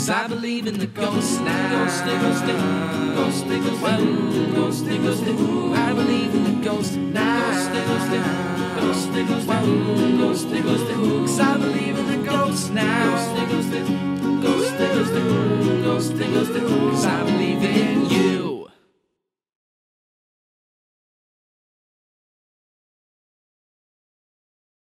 'Cause I believe in the ghost now. Ghosty, ghosty, ghosty, ghosty, ghosty, ghosty. I believe in the ghost now. Ghosty, ghosty, ghosty, ghosty, ghosty, ghosty. 'Cause I believe in the ghost now. Ghosty, ghosty, ghosty, ghosty, ghosty, ghosty. 'Cause I